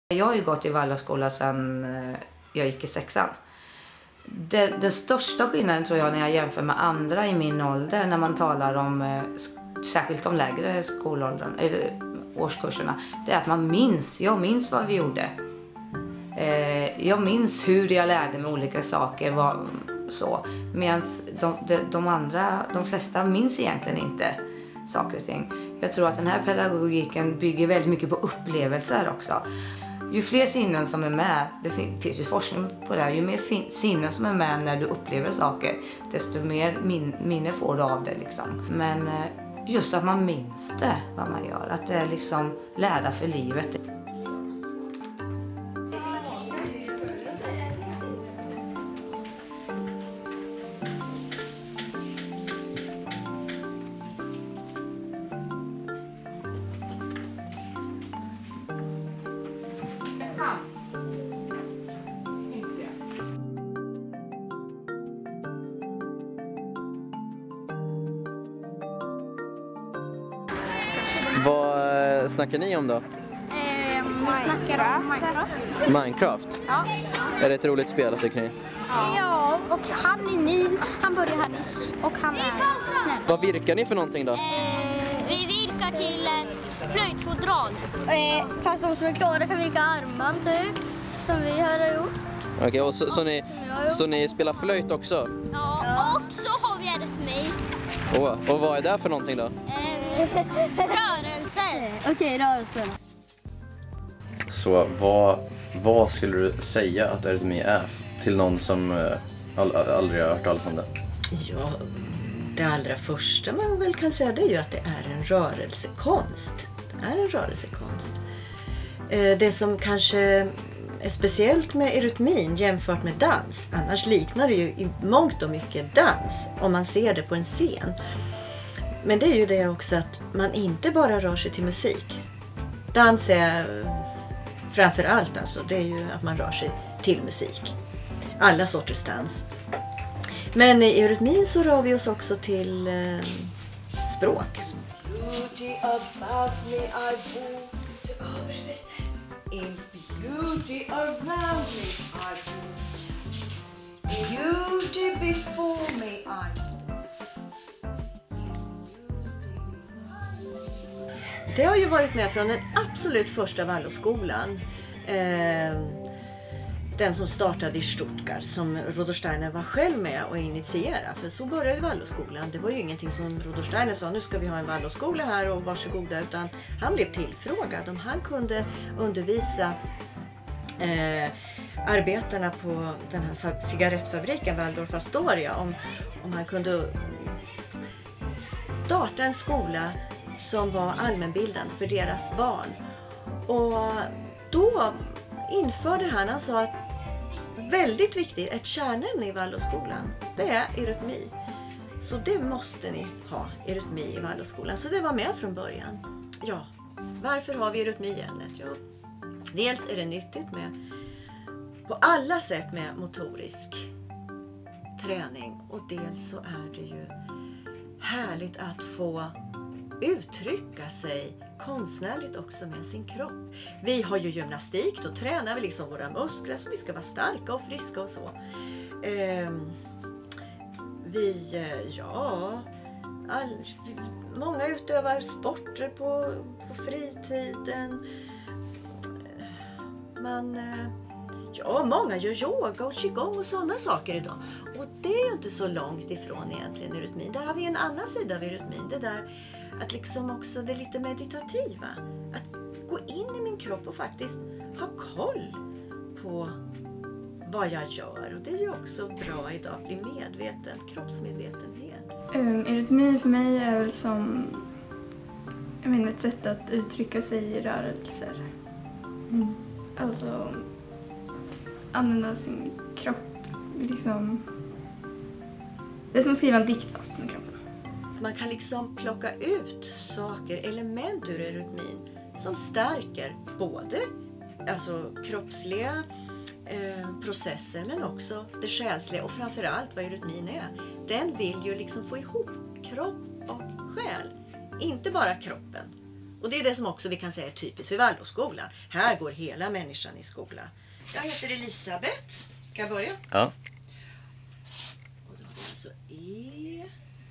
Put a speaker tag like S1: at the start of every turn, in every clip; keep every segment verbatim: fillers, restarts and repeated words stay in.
S1: Jag har ju gått i Waldorfskola sedan jag gick i sexan. Den, den största skillnaden tror jag när jag jämför med andra i min ålder när man talar om, särskilt de lägre skolåldern, eller årskurserna, det är att man minns. Jag minns vad vi gjorde. Eh, jag minns hur jag lärde mig olika saker. Var, så. Medan de, de, de andra, de flesta minns egentligen inte saker och ting. Jag tror att den här pedagogiken bygger väldigt mycket på upplevelser också. Ju fler sinnen som är med, det finns ju forskning på det här, ju mer sinnen som är med när du upplever saker, desto mer min, minne får du av det liksom. Men just att man minns det, vad man gör, att det är liksom lära för livet.
S2: Vad snackar ni om då?
S3: Eh, vi snackar om Minecraft.
S2: Minecraft?
S3: Ja.
S2: Är det ett roligt spel tycker ni?
S3: Ja, och han är ny, han börjar här nyss och han är snäll.
S2: Vad virkar ni för någonting då?
S4: Eh, vi virkar till eh, flöjtfodral.
S3: Eh, fast de som är klara kan virka armband typ, som vi har gjort.
S2: Okej, okay, och så, så, ni,
S3: gjort.
S2: så ni spelar flöjt också?
S4: Ja, ja. Och så har vi aritmi.
S2: Oh, och vad är det för någonting då?
S4: Eh, rörelser.
S3: Okej, okay, rörelser.
S5: Så vad, vad skulle du säga att aritmi är till någon som uh, all, aldrig har hört talas om det?
S6: Ja, det allra första man väl kan säga det är ju att det är en rörelsekonst. Det är en rörelsekonst. Eh, det som kanske är speciellt med aritmin jämfört med dans, annars liknar det ju i mångt och mycket dans om man ser det på en scen. Men det är ju det också att man inte bara rör sig till musik. Dans är framför allt alltså, det är ju att man rör sig till musik. Alla sorters dans. Men i aritmin så rör vi oss också till eh, språk.
S7: Beauty above me I bor till översmäster. In beauty around me I bor. In beauty before me I bor.
S6: Det har ju varit med från den absolut första Waldorfskolan. Eh, den som startade i Stuttgart, som Rudolf Steiner var själv med och initierade. För så började Waldorfskolan. Det var ju ingenting som Rudolf Steiner sa, nu ska vi ha en Waldorfskola här och varsågoda. Utan han blev tillfrågad om han kunde undervisa eh, arbetarna på den här cigarettfabriken Waldorf Astoria. Om, om han kunde starta en skola som var allmänbildande för deras barn. Och då införde han, han sa att väldigt viktigt, ett kärnämne i Waldorfskolan, det är aritmi. Så det måste ni ha, aritmi i Waldorfskolan. Så det var med från början. Ja, varför har vi aritmi i ämnet? Ja, dels är det nyttigt med på alla sätt med motorisk träning. Och dels så är det ju härligt att få uttrycka sig konstnärligt också med sin kropp. Vi har ju gymnastik, då tränar vi liksom våra muskler så vi ska vara starka och friska och så. Eh, vi, ja, all, vi, många utövar sporter på, på fritiden. Man, ja, många gör yoga och qigong och sådana saker idag. Och det är ju inte så långt ifrån egentligen aritmin. Där har vi en annan sida av aritmin. Det där att liksom också det lite meditativa. Att gå in i min kropp och faktiskt ha koll på vad jag gör. Och det är ju också bra idag att bli medveten, kroppsmedvetenhet.
S8: Um, aritmi för mig är väl som jag menar, ett sätt att uttrycka sig i rörelser. Mm. Alltså använda sin kropp liksom. Det är som att skriva en dikt fast med kroppen.
S6: Man kan liksom plocka ut saker, element ur aritmin som stärker både alltså, kroppsliga eh, processer men också det själsliga och framförallt vad aritmin är. Den vill ju liksom få ihop kropp och själ. Inte bara kroppen Och det är det som också vi kan säga är typiskt för Waldorfskolan. Här går hela människan i skolan. Jag heter Elisabeth. Ska jag börja?
S5: Ja.
S6: Och då har vi alltså E,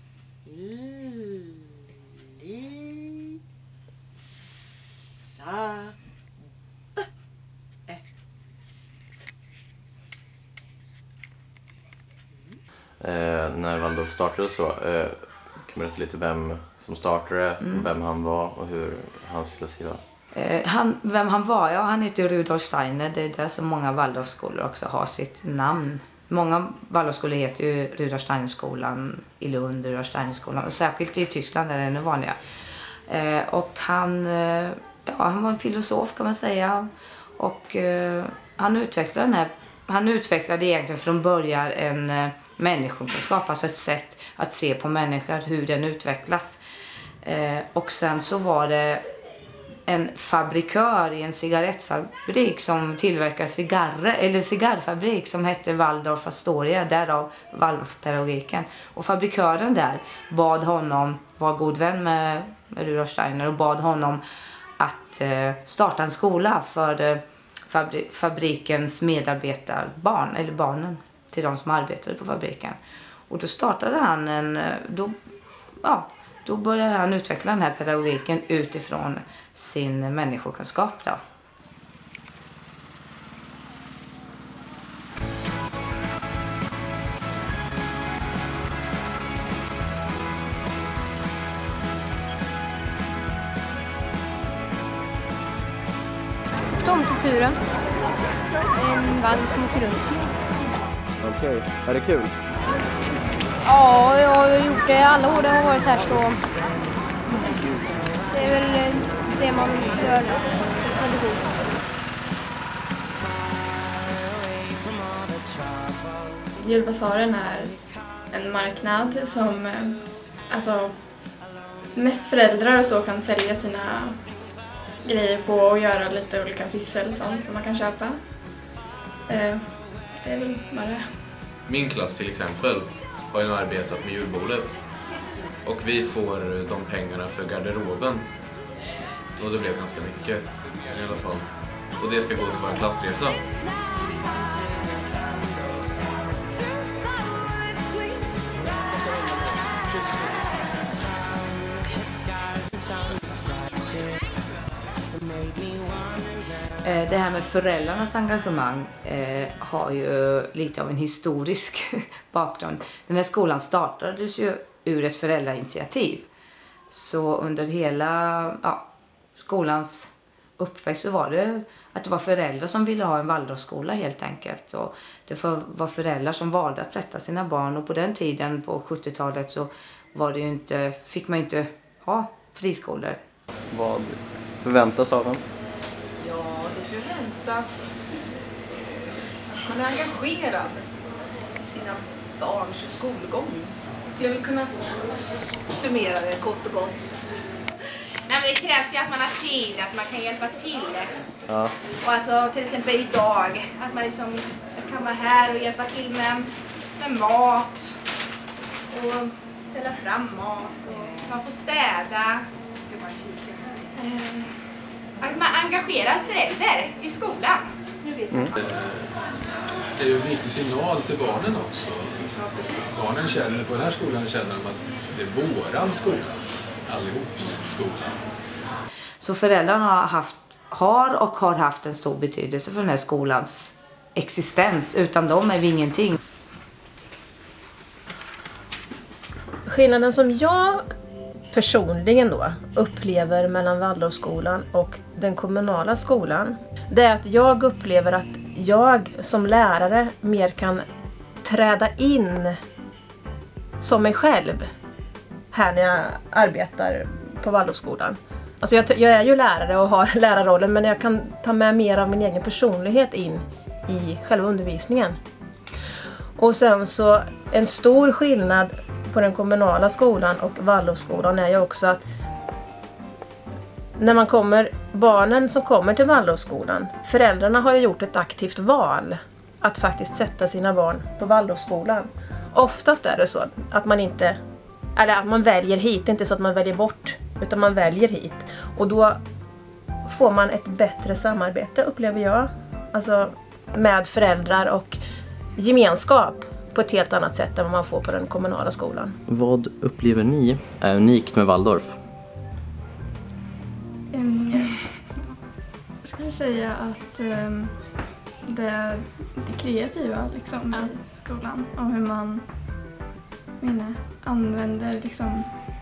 S6: L, I, Sa, B, Ä.
S5: Eh, när Waldorf startade så, eh, kan man berätta lite vem som startade, mm. vem han var och hur hans filosofi var?
S1: Eh, han, vem han var? Ja, han heter Rudolf Steiner. Det är där som många Waldorfskolor också har sitt namn. Många Waldorfskolor heter ju Rudolf Steiner-skolan i Lund, Rudolf Steiner-skolan. Och särskilt i Tyskland är det ännu vanligare. Eh, och han, eh, ja, han var en filosof kan man säga. Och eh, han utvecklade den här, han utvecklade egentligen från början en eh, människokunskap. Alltså ett sätt att se på människor, hur den utvecklas. Eh, och sen så var det en fabrikör i en cigarettfabrik som tillverkar cigarrer, eller cigarrfabrik som hette Waldorf Astoria, därav Waldorfpedagogiken. Och fabrikören där bad honom, var god vän med, med Rudolf Steiner och bad honom att eh, starta en skola för eh, fabri- fabrikens medarbetarbarn, eller barnen till de som arbetade på fabriken. Och då startade han en, då, ja, Då började han utveckla den här pedagogiken utifrån sin människokunskap. Då.
S3: Tomteturen. En vagn som åker runt.
S2: Okej, okay. Är det kul?
S3: Ja, jag har gjort det alla år det har varit här så det är väl det man gör tradition.
S8: Julbasaren är en marknad som alltså, mest föräldrar och så kan sälja sina grejer på och göra lite olika pyssel och sånt som man kan köpa. Det är väl bara det.
S9: Min klass till exempel har ju arbetat med julbordet och vi får de pengarna för garderoben och det blev ganska mycket i alla fall och det ska gå till vår klassresa.
S1: Det här med föräldrarnas engagemang eh, har ju lite av en historisk bakgrund. Den här skolan startades ju ur ett föräldrainitiativ. Så under hela ja, skolans uppväxt så var det att det var föräldrar som ville ha en Waldorfskola helt enkelt. Och det var föräldrar som valde att sätta sina barn och på den tiden på sjuttiotalet så var det ju inte, fick man inte ha friskolor.
S2: Vad förväntas av dem?
S10: Ja, det förväntas att man är engagerad i sina barns skolgång. Skulle jag väl kunna summera det kort och gott.
S11: Nej, men det krävs ju att man har tid, att man kan hjälpa till.
S2: Ja.
S11: Och alltså till exempel idag, att man liksom kan vara här och hjälpa till med, med mat och ställa fram mat och man får städa. Ska man kika här. Att man engagerar föräldrar i skolan.
S9: Mm. Det är ju en viktig signal till barnen också. Barnen känner, på den här skolan känner de att det är våran skola, allihops skola.
S1: Så föräldrarna har, haft, har och har haft en stor betydelse för den här skolans existens. Utan dem är vi ingenting.
S12: Skillnaden som jag personligen då upplever mellan Waldorfskolan och den kommunala skolan, det är att jag upplever att jag som lärare mer kan träda in som mig själv här när jag arbetar på Waldorfskolan. Alltså jag, jag är ju lärare och har lärarrollen, men jag kan ta med mer av min egen personlighet in i själva undervisningen. Och sen så en stor skillnad på den kommunala skolan och Waldorfskolan är ju också att när man kommer, barnen som kommer till Waldorfskolan, föräldrarna har ju gjort ett aktivt val att faktiskt sätta sina barn på Waldorfskolan. Oftast är det så att man inte, eller att man väljer hit, inte så att man väljer bort utan man väljer hit. Och då får man ett bättre samarbete, upplever jag. Alltså med föräldrar och gemenskap på ett helt annat sätt än vad man får på den kommunala skolan.
S5: Vad upplever ni är unikt med Waldorf?
S8: Um, jag skulle säga att um, det, det kreativa liksom, i skolan och hur man menar, använder liksom,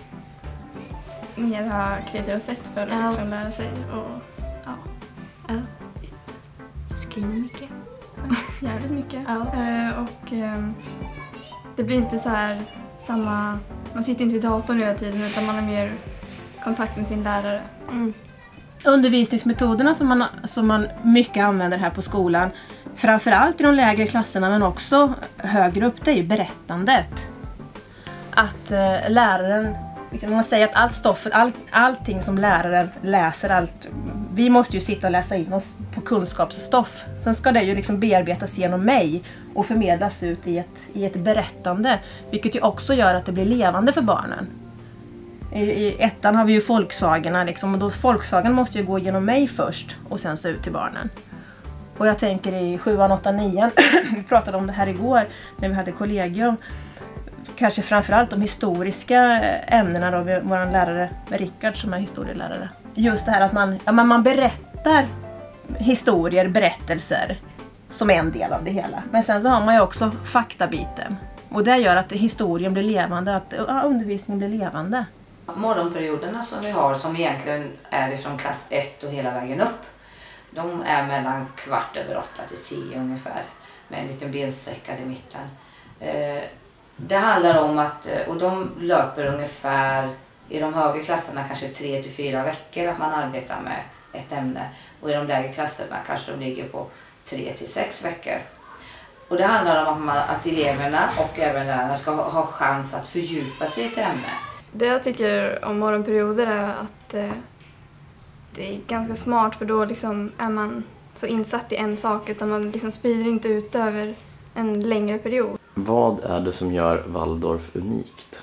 S8: mera kreativa sätt för att
S13: ja.
S8: liksom, lära sig. Och, ja.
S13: Ja. Skriver mycket.
S8: Jävligt mycket.
S13: Ja.
S8: Uh, och um, det blir inte så här samma... Man sitter inte vid datorn hela tiden utan man har mer kontakt med sin lärare.
S12: Mm. Undervisningsmetoderna som man, som man mycket använder här på skolan, framförallt i de lägre klasserna men också högre upp, det är ju berättandet. Att eh, läraren, liksom man säger att allt stoffet, all, allting som läraren läser, allt, vi måste ju sitta och läsa in oss på kunskapsstoff. Sen ska det ju liksom bearbetas genom mig och förmedlas ut i ett, i ett berättande, vilket ju också gör att det blir levande för barnen. I, i ettan har vi ju folksagorna liksom, och då folksagan måste ju gå genom mig först och sen så ut till barnen. Och jag tänker i sjuan, åttan, nian, vi pratade om det här igår när vi hade kollegium, kanske framförallt de historiska ämnena då, vår lärare Rickard som är historielärare. Just det här att man, ja, man berättar historier, berättelser som är en del av det hela. Men sen så har man ju också faktabiten. Och det gör att historien blir levande, att ja, undervisningen blir levande.
S1: Morgonperioderna som vi har, som egentligen är från klass ett och hela vägen upp, de är mellan kvart över åtta till tio ungefär, med en liten bensträckare i mitten. Eh, det handlar om att, och de löper ungefär i de högre klasserna kanske tre till fyra veckor att man arbetar med ett ämne, och i de lägre klasserna kanske de ligger på tre till sex veckor. Och det handlar om att, man, att eleverna och även lärarna ska ha, ha chans att fördjupa sig i ett ämne.
S8: Det jag tycker om morgonperioder är att eh, det är ganska smart, för då liksom är man så insatt i en sak utan man liksom sprider inte ut över en längre period.
S5: Vad är det som gör Waldorf unikt?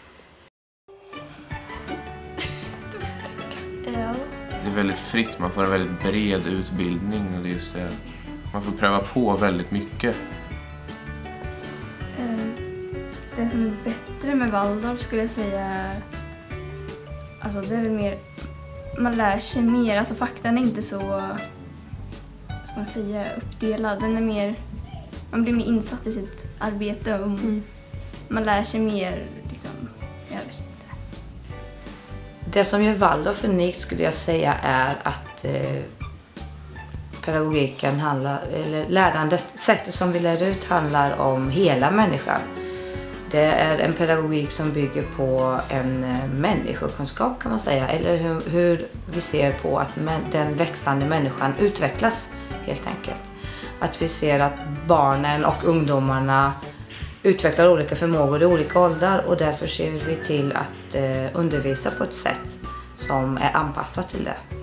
S8: Ja.
S9: Det är väldigt fritt, man får en väldigt bred utbildning och det är just det. Man får pröva på väldigt mycket.
S8: Det som är bättre med Waldorf skulle jag säga, alltså det är väl mer, man lär sig mer, alltså faktan är inte så, ska man säga, uppdelad, den är mer, man blir mer insatt i sitt arbete och mm. man lär sig mer liksom, jag vet inte.
S1: Det som gör Waldorf unikt skulle jag säga är att eh, pedagogiken handlar, eller lärandet, sättet som vi lär ut handlar om hela människan. Det är en pedagogik som bygger på en människokunskap kan man säga, eller hur, hur vi ser på att den växande människan utvecklas helt enkelt. Att vi ser att barnen och ungdomarna utvecklar olika förmågor i olika åldrar, och därför ser vi till att undervisa på ett sätt som är anpassat till det.